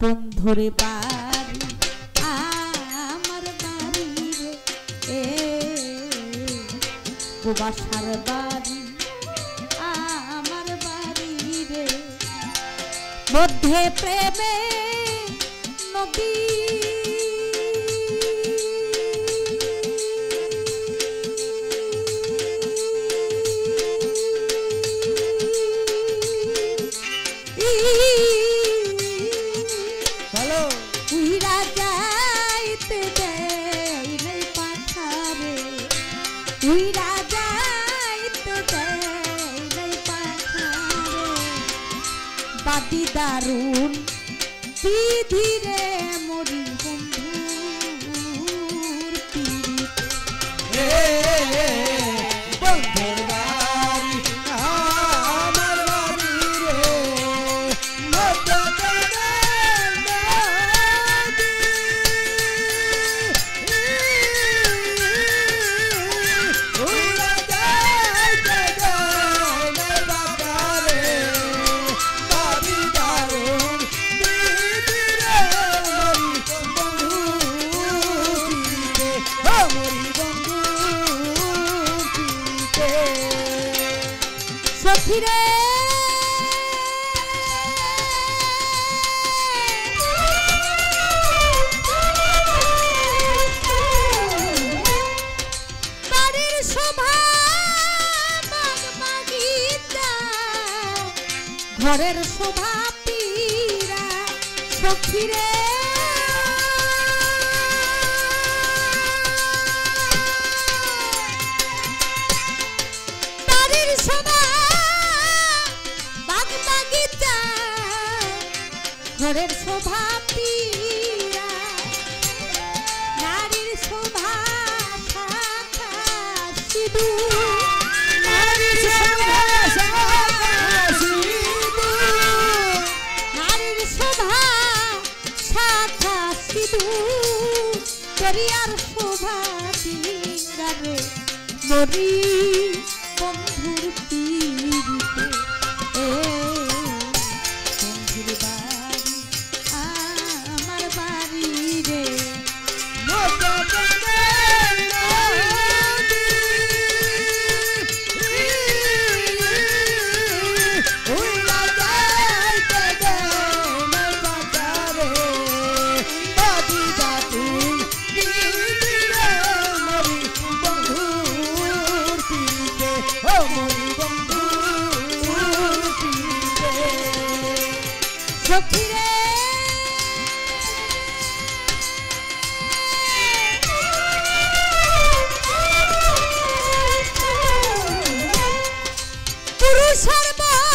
বন্ধুরে বাড়ি আমার বাড়ি রে বাসার বাড়ি আমার বাড়ি রে মধ্যে প্রেমে নদী দাদি দারুণ বিধিরে মরি বন্ধুর পিড়িতে বন্ধুর বাড়ি আমার বাড়ি রে সখিরে বাড়ির শোভা বাগবাগিচা ঘরের শোভা পীরা সখিরে ঘরের শোভা পীরা নারীর শোভা শাখা সিঁদুর নারীর শোভা শাখা সিঁদুর নারীর শোভা শাখা সিঁদুর করিয়ার শোভা দিঙ্গারে মরি বন্ধুর পিড়িতে বন্ধুর বাড়ি আমার বাড়ি রে সখিরে পুরুষের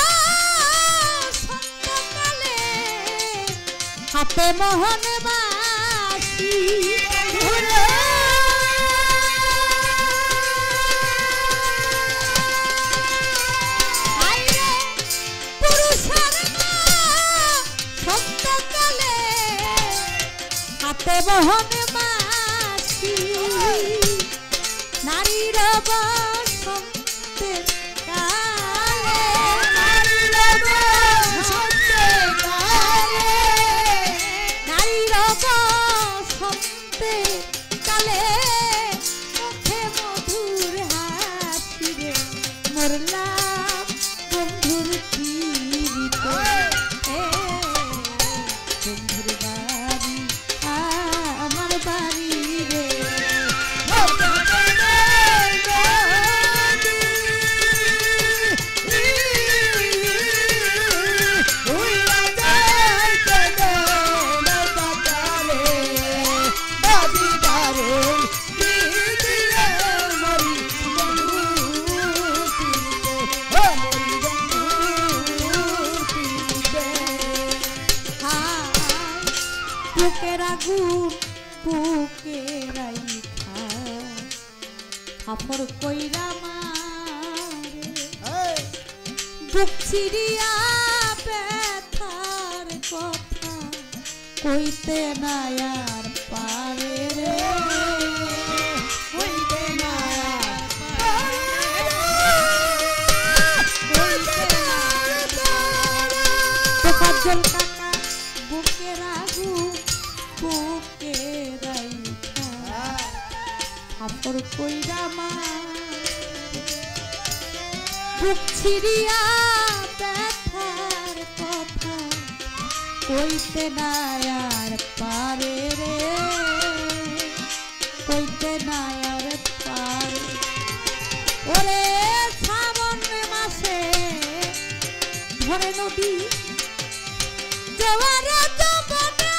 সন্তকালে হাতে মোহন বাসি মোহন মাসি নারীর বসন্তে কালে নারীর বসন্তে কালে নারীর বসন্তে কালে মুখে মধুর হাসি রে মরলাম বন্ধুর পিড়িতে বন্ধুর বাড়ি আমার বাড়ি রে বুকের আগুন বুকে রাইখা ফাফর কইরা মারে বুক চিরিয়া ব্যথার কথা কইতে না আর পারে রে কইতে না কইতে না তো কাজল কাকা বুকের কাপড় কইরা মা বুক ছিড়িয়া ব্যথার কথা কইতে না আর পারে রে, কইতে না আর পারে। ওরে শ্রাবণ মাসে ধরে নদী জোয়ারে জমানে,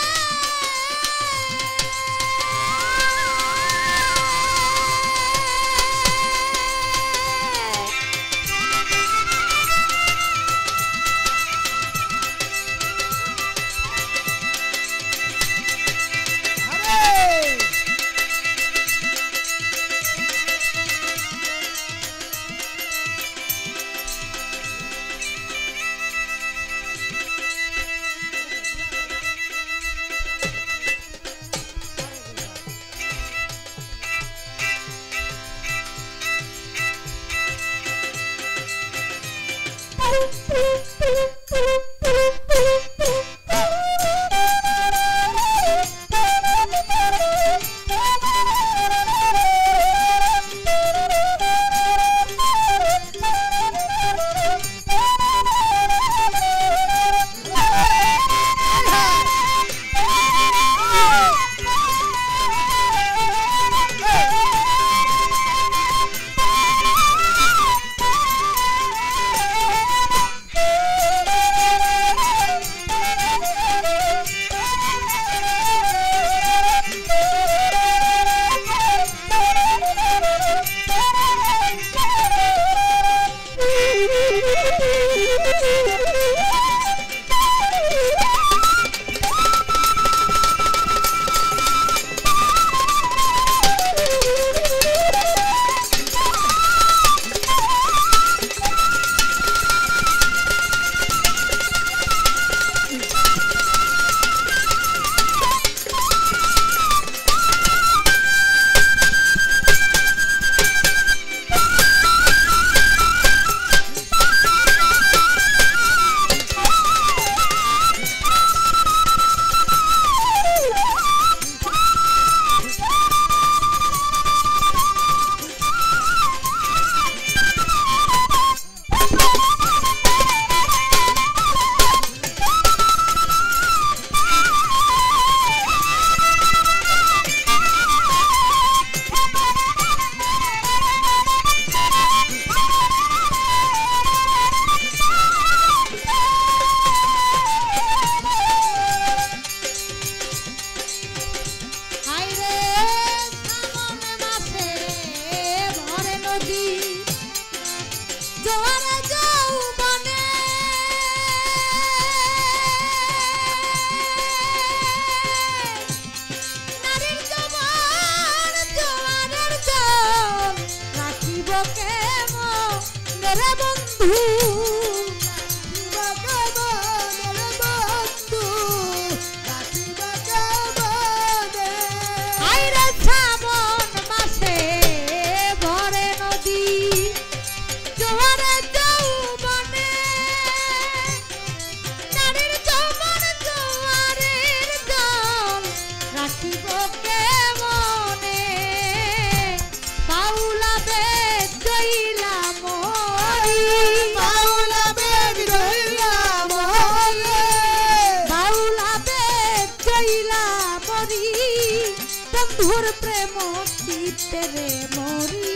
বন্ধুর প্রেম চিত্তে রে মরি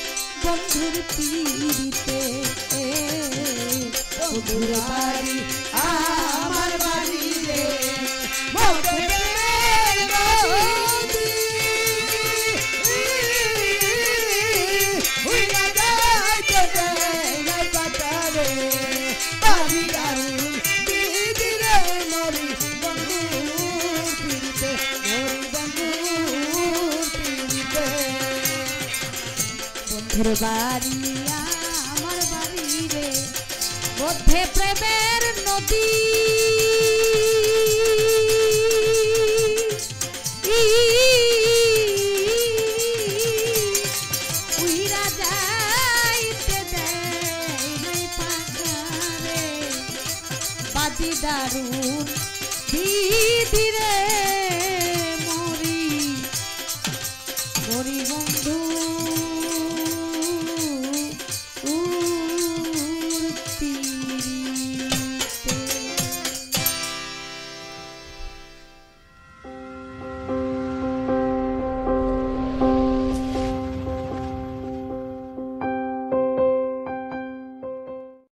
বন্ধুর পীড়িতে বন্ধুর বাড়ি আমার বাড়ি রে মধ্যে বন্ধুর বাড়ি আমার বাড়ি রে মধ্যে প্রেমের নদী উইরা যাইতে দেয় নাই পাখারে বাদি দারুণ বিধি রে